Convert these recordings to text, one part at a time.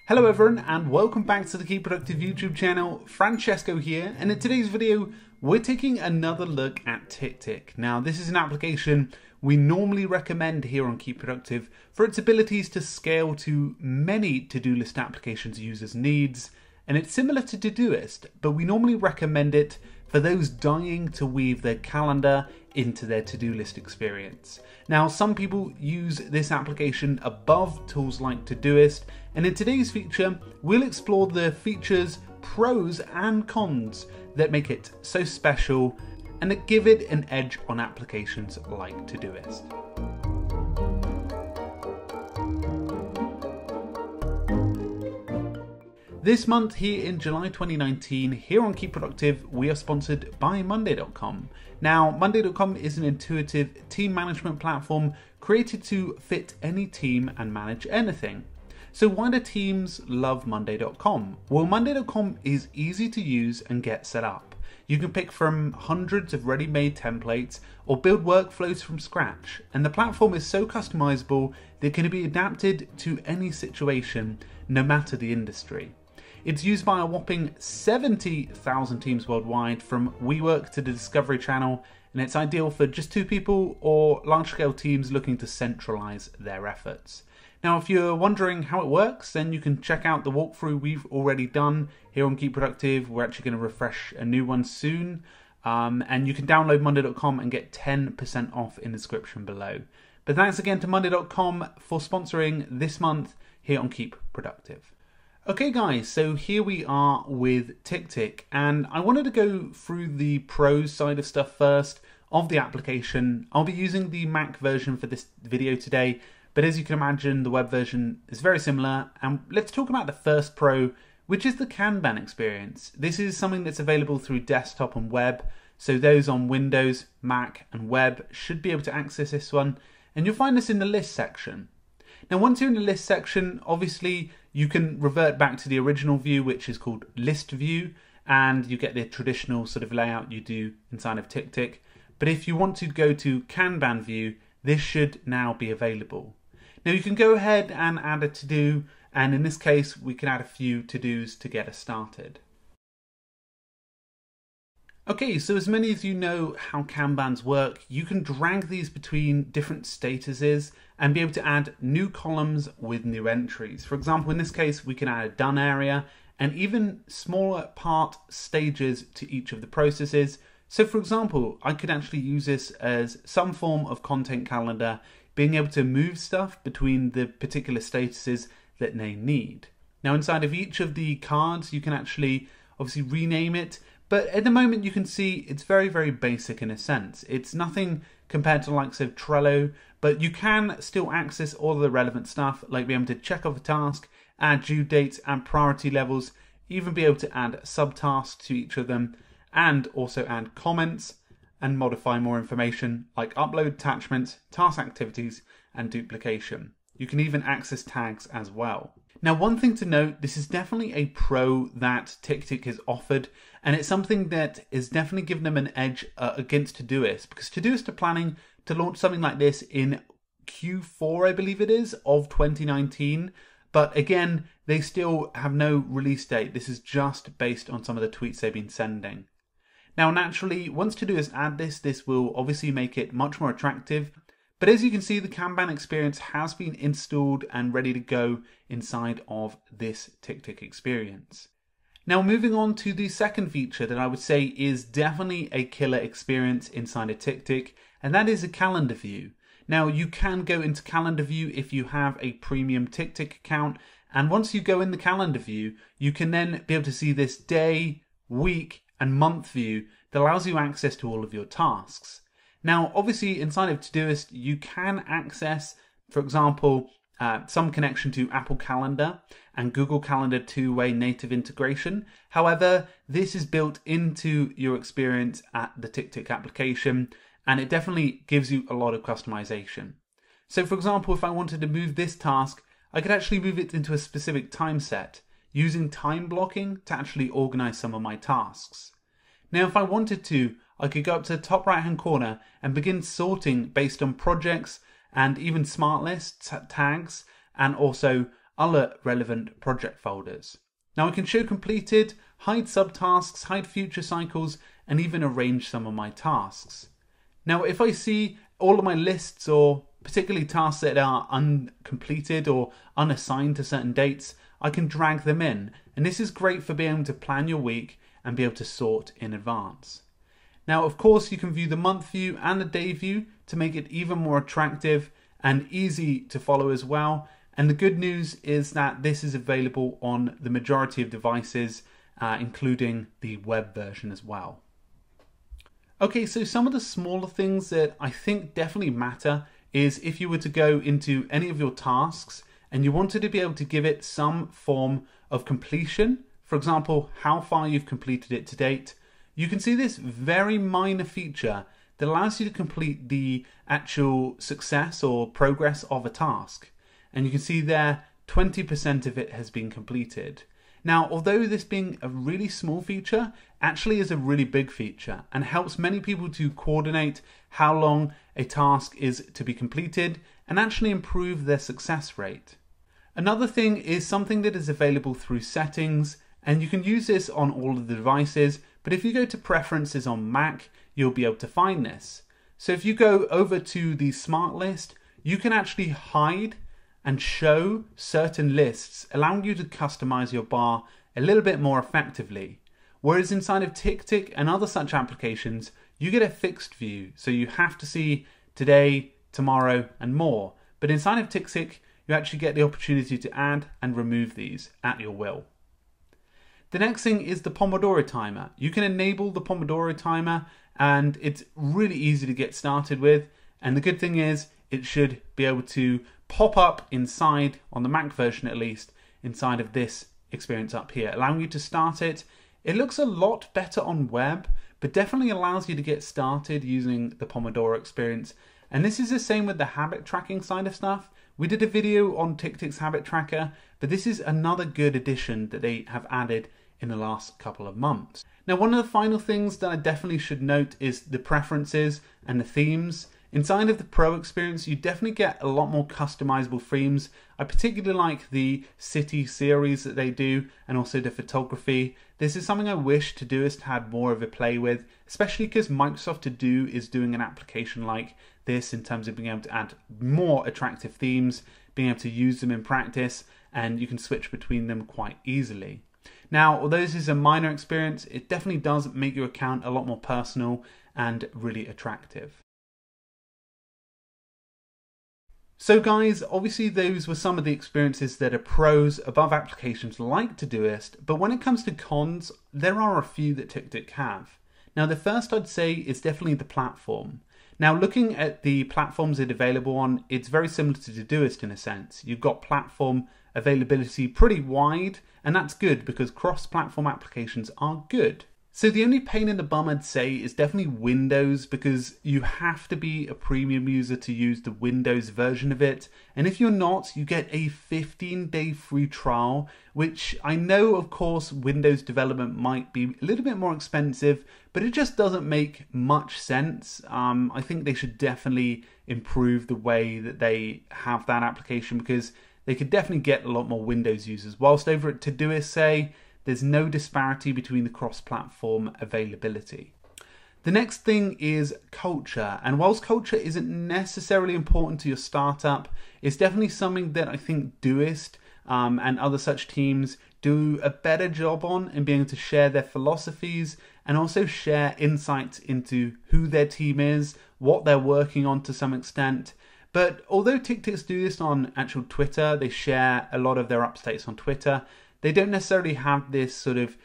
Hello everyone and welcome back to the Keep Productive YouTube channel. Francesco here, and in today's video we're taking another look at TickTick. Now this is an application we normally recommend here on Keep Productive for its abilities to scale to many to-do list applications users' needs, and it's similar to Todoist, but we normally recommend it for those dying to weave their calendar into their to-do list experience. Now, some people use this application above tools like Todoist, and in today's feature, we'll explore the features, pros and cons that make it so special and that give it an edge on applications like Todoist. This month here in July 2019, here on Keep Productive, we are sponsored by Monday.com. Now, Monday.com is an intuitive team management platform created to fit any team and manage anything. So why do teams love Monday.com? Well, Monday.com is easy to use and get set up. You can pick from hundreds of ready-made templates or build workflows from scratch. And the platform is so customizable that it can be adapted to any situation, no matter the industry. It's used by a whopping 70,000 teams worldwide, from WeWork to the Discovery Channel, and it's ideal for just 2 people or large-scale teams looking to centralize their efforts. Now, if you're wondering how it works, then you can check out the walkthrough we've already done here on Keep Productive. We're actually going to refresh a new one soon, and you can download Monday.com and get 10% off in the description below. But thanks again to Monday.com for sponsoring this month here on Keep Productive. Okay guys, so here we are with TickTick, and I wanted to go through the pros side of stuff first of the application. I'll be using the Mac version for this video today, but as you can imagine, the web version is very similar. And let's talk about the first pro, which is the Kanban experience. This is something that's available through desktop and web, so those on Windows, Mac and web should be able to access this one, and you'll find this in the list section. Now, once you're in the list section, obviously you can revert back to the original view, which is called list view, and you get the traditional sort of layout you do inside of TickTick. But if you want to go to Kanban view, this should now be available. Now you can go ahead and add a to-do, and in this case, we can add a few to-dos to get us started. Okay, so as many of you know how Kanbans work, you can drag these between different statuses and be able to add new columns with new entries. For example, in this case, we can add a done area and even smaller part stages to each of the processes. So for example, I could actually use this as some form of content calendar, being able to move stuff between the particular statuses that they need. Now inside of each of the cards, you can actually obviously rename it. But at the moment you can see it's very, very basic in a sense. It's nothing compared to the likes of Trello, but you can still access all of the relevant stuff, like being able to check off a task, add due dates and priority levels, even be able to add subtasks to each of them, and also add comments and modify more information like upload attachments, task activities, and duplication. You can even access tags as well. Now, one thing to note, this is definitely a pro that TickTick has offered, and it's something that is definitely given them an edge against Todoist, because Todoist are planning to launch something like this in Q4, I believe it is, of 2019. But again, they still have no release date. This is just based on some of the tweets they've been sending. Now, naturally, once Todoist add this, this will obviously make it much more attractive. But as you can see, the Kanban experience has been installed and ready to go inside of this TickTick experience. Now, moving on to the second feature that I would say is definitely a killer experience inside of TickTick, and that is a calendar view. Now, you can go into calendar view if you have a premium TickTick account, and once you go in the calendar view, you can then be able to see this day, week, and month view that allows you access to all of your tasks. Now, obviously, inside of Todoist, you can access, for example, some connection to Apple Calendar and Google Calendar two-way native integration. However, this is built into your experience at the TickTick application, and it definitely gives you a lot of customization. So, for example, if I wanted to move this task, I could actually move it into a specific time set, using time blocking to actually organize some of my tasks. Now, if I wanted to, I could go up to the top right hand corner and begin sorting based on projects and even smart lists, tags, and also other relevant project folders. Now I can show completed, hide subtasks, hide future cycles, and even arrange some of my tasks. Now if I see all of my lists, or particularly tasks that are uncompleted or unassigned to certain dates, I can drag them in. And this is great for being able to plan your week and be able to sort in advance. Now, of course, you can view the month view and the day view to make it even more attractive and easy to follow as well. And the good news is that this is available on the majority of devices, including the web version as well. Okay, so some of the smaller things that I think definitely matter is if you were to go into any of your tasks and you wanted to be able to give it some form of completion, for example, how far you've completed it to date, you can see this very minor feature that allows you to complete the actual success or progress of a task. And you can see there 20% of it has been completed. Now, although this being a really small feature, actually is a really big feature and helps many people to coordinate how long a task is to be completed and actually improve their success rate. Another thing is something that is available through settings, and you can use this on all of the devices, but if you go to preferences on Mac, you'll be able to find this. So if you go over to the smart list, you can actually hide and show certain lists, allowing you to customize your bar a little bit more effectively. Whereas inside of TickTick and other such applications, you get a fixed view. So you have to see today, tomorrow, and more. But inside of TickTick, you actually get the opportunity to add and remove these at your will. The next thing is the Pomodoro timer. You can enable the Pomodoro timer and it's really easy to get started with. And the good thing is it should be able to pop up inside, on the Mac version at least, inside of this experience up here, allowing you to start it. It looks a lot better on web, but definitely allows you to get started using the Pomodoro experience. And this is the same with the habit tracking side of stuff. We did a video on TickTick's habit tracker, but this is another good addition that they have added in the last couple of months. Now, one of the final things that I definitely should note is the preferences and the themes. Inside of the Pro experience, you definitely get a lot more customizable themes. I particularly like the city series that they do and also the photography. This is something I wish Todoist had more of a play with, especially because Microsoft To Do is doing an application like this in terms of being able to add more attractive themes, being able to use them in practice, and you can switch between them quite easily. Now, although this is a minor experience, it definitely does make your account a lot more personal and really attractive. So guys, obviously those were some of the experiences that are pros above applications like Todoist, but when it comes to cons, there are a few that TickTick have. Now the first I'd say is definitely the platform. Now looking at the platforms it's available on, it's very similar to Todoist in a sense. You've got platform availability pretty wide, and that's good because cross-platform applications are good. So the only pain in the bum I'd say is definitely Windows, because you have to be a premium user to use the Windows version of it. And if you're not, you get a 15-day free trial, which I know, of course, Windows development might be a little bit more expensive, but it just doesn't make much sense. I think they should definitely improve the way that they have that application, because they could definitely get a lot more Windows users. Whilst over at Todoist, say, there's no disparity between the cross-platform availability. The next thing is culture, and whilst culture isn't necessarily important to your startup, it's definitely something that I think Doist and other such teams do a better job on in being able to share their philosophies and also share insights into who their team is, what they're working on to some extent. But although TickTick's do this on actual Twitter, they share a lot of their updates on Twitter, they don't necessarily have this sort of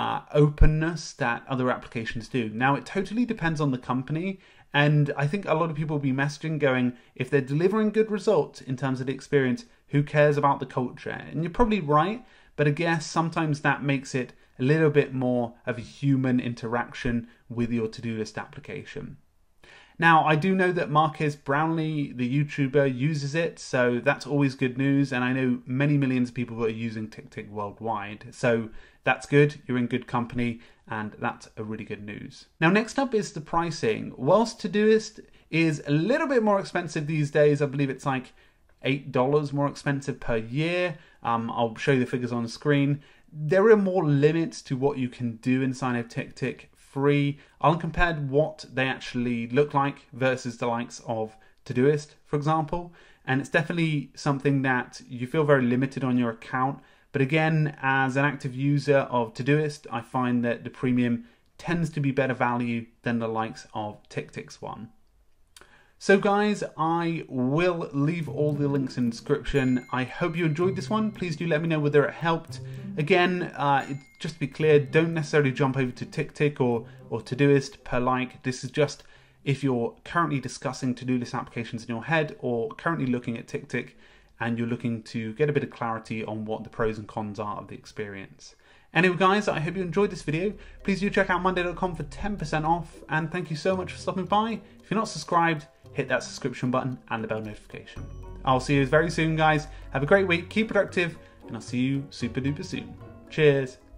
openness that other applications do. Now, it totally depends on the company, and I think a lot of people will be messaging going, if they're delivering good results in terms of the experience, who cares about the culture? And you're probably right, but I guess sometimes that makes it a little bit more of a human interaction with your to-do list application. Now, I do know that Marques Brownlee, the YouTuber, uses it, so that's always good news, and I know many millions of people who are using TickTick worldwide, so that's good, you're in good company, and that's a really good news. Now, next up is the pricing. Whilst Todoist is a little bit more expensive these days, I believe it's like $8 more expensive per year. I'll show you the figures on the screen. There are more limits to what you can do inside of TickTick free. I'll compare what they actually look like versus the likes of Todoist, for example. And it's definitely something that you feel very limited on your account. But again, as an active user of Todoist, I find that the premium tends to be better value than the likes of TickTick's one. So guys, I will leave all the links in the description. I hope you enjoyed this one. Please do let me know whether it helped. Again, just to be clear, don't necessarily jump over to TickTick or Todoist per like. This is just if you're currently discussing to-do list applications in your head or currently looking at TickTick and you're looking to get a bit of clarity on what the pros and cons are of the experience. Anyway guys, I hope you enjoyed this video. Please do check out monday.com for 10% off, and thank you so much for stopping by. If you're not subscribed, hit that subscription button and the bell notification. I'll see you very soon guys. Have a great week, keep productive, and I'll see you super duper soon. Cheers.